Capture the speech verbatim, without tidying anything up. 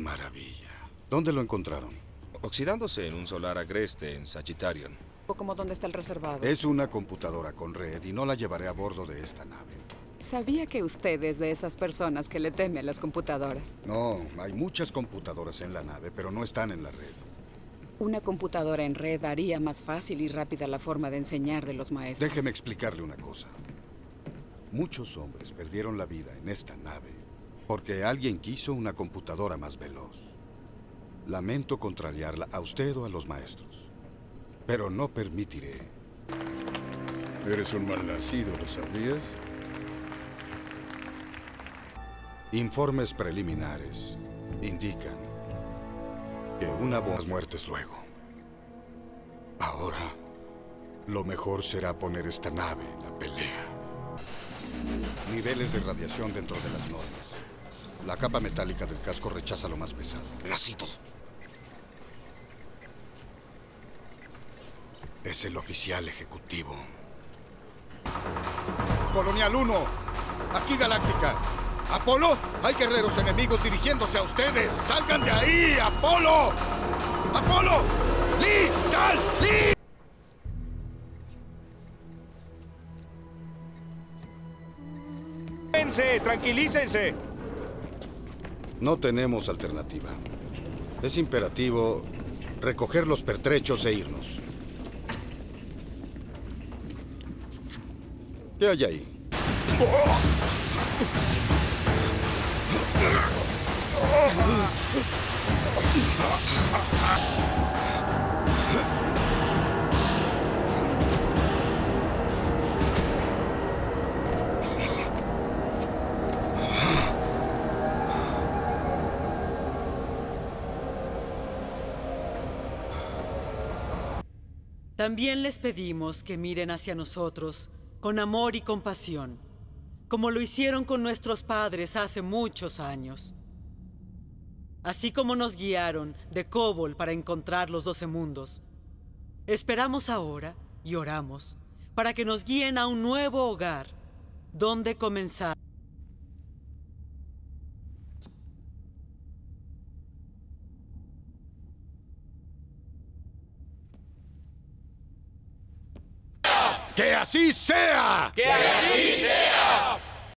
maravilla. ¿Dónde lo encontraron? Oxidándose en un solar agreste en Sagittarian. ¿Cómo dónde está el reservado? Es una computadora con red y no la llevaré a bordo de esta nave. Sabía que usted es de esas personas que le teme a las computadoras. No, hay muchas computadoras en la nave, pero no están en la red. Una computadora en red haría más fácil y rápida la forma de enseñar de los maestros. Déjeme explicarle una cosa. Muchos hombres perdieron la vida en esta nave porque alguien quiso una computadora más veloz. Lamento contrariarla a usted o a los maestros, pero no permitiré. Eres un malnacido, ¿lo sabías? Informes preliminares indican que una bomba muertes luego. Ahora, lo mejor será poner esta nave en la pelea. Niveles de radiación dentro de las normas. La capa metálica del casco rechaza lo más pesado. Nacido. Es el oficial ejecutivo. Colonial uno, aquí Galáctica. ¡Apolo! Hay guerreros enemigos dirigiéndose a ustedes. ¡Salgan de ahí! ¡Apolo! ¡Apolo! ¡Lee! ¡Sal! ¡Lee! ¡Tranquilícense! No tenemos alternativa. Es imperativo recoger los pertrechos e irnos. ¿Qué hay ahí? También les pedimos que miren hacia nosotros con amor y compasión, como lo hicieron con nuestros padres hace muchos años. Así como nos guiaron de Kobol para encontrar los doce mundos, esperamos ahora y oramos para que nos guíen a un nuevo hogar, donde comenzar. ¡Que así sea! ¡Que así sea!